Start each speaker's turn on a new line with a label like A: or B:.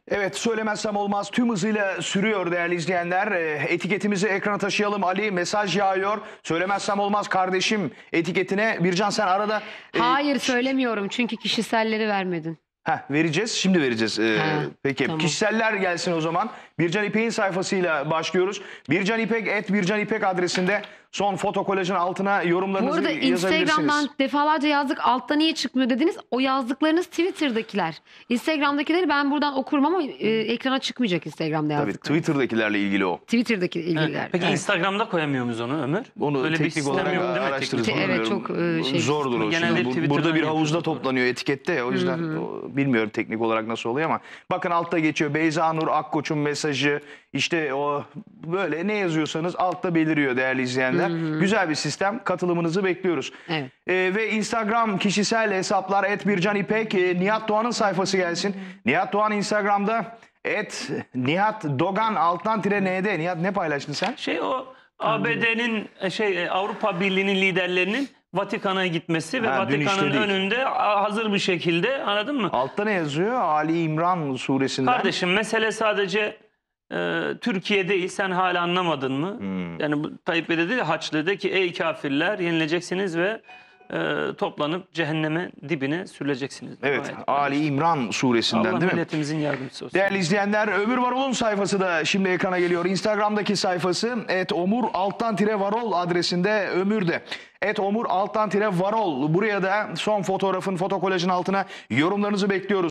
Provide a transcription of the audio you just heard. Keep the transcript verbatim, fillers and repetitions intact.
A: Evet, söylemezsem olmaz tüm hızıyla sürüyor değerli izleyenler. E, etiketimizi ekrana taşıyalım. Ali mesaj yağıyor. Söylemezsem olmaz kardeşim etiketine. Bircan sen arada... e,
B: Hayır söylemiyorum çünkü kişiselleri vermedin.
A: Heh, vereceğiz. Şimdi vereceğiz. Ee,
B: Ha,
A: peki
B: tamam.
A: kişiseller gelsin o zaman. Bircan İpek'in sayfasıyla başlıyoruz. Bircan İpek et Bircan İpek adresinde son foto kolajın altına
B: Bu
A: yorumlarınızı
B: arada
A: yazabilirsiniz.
B: Instagram'dan defalarca yazdık, altta niye çıkmıyor dediniz. O yazdıklarınız Twitter'dakiler. Instagram'dakileri ben buradan okurum ama e, ekrana çıkmayacak Instagram'da
A: Tabii
B: yazdıklarınız.
A: Twitter'dakilerle ilgili o.
B: Twitter'daki ilgililer.
C: Evet. Peki
B: Evet.
C: Instagram'da koyamıyor muyuz onu Ömür?
A: Onu
C: Böyle bir
A: teknik
C: sistem
A: olarak
C: yok değil mi?
A: araştırırız.
C: Teknik
B: Evet,
A: bilmiyorum.
B: çok, e, şey-
A: Zordur o.
C: Genelde
A: Şimdi bu-
C: Twitter'dan
A: burada bir havuzda
C: yapıyoruz.
A: toplanıyor etikette ya, o yüzden o, bilmiyorum teknik olarak nasıl oluyor ama bakın altta geçiyor Beyza Nur Akkoç'un mesajı, işte o böyle ne yazıyorsanız altta beliriyor değerli izleyenler. Güzel bir sistem, katılımınızı bekliyoruz.
B: Evet.
A: Ee, ve Instagram kişisel hesaplar et Bircan İpek, e, Nihat Doğan'ın sayfası gelsin. Nihat Doğan Instagram'da et Nihat Dogan alttan tire N'de. Nihat ne paylaştın sen?
C: Şey o A B D'nin şey Avrupa Birliği'nin liderlerinin Vatikan'a gitmesi ve
A: Ha, dün
C: Vatikan'ın
A: işledik.
C: önünde a- hazır bir şekilde, anladın mı?
A: Altta ne yazıyor? Ali İmran suresinden.
C: Kardeşim mesele sadece e, Türkiye değil, sen hala anlamadın mı?
A: Hmm.
C: Yani bu Tayyip Bey dedi ya, Haçlı dedi ki ey kafirler yenileceksiniz ve e, toplanıp cehenneme dibine sürüleceksiniz.
A: Evet,
C: Ayet.
A: Ali İmran suresinden
C: Allah
A: değil mi?
C: milletimizin yardımcısı olsun.
A: Değerli izleyenler, Ömür Varol'un sayfası da şimdi ekrana geliyor. Instagram'daki sayfası et omur alttan tire varol adresinde Ömür'de. Et omur alttan tire varol. Buraya da son fotoğrafın fotokolajın altına yorumlarınızı bekliyoruz.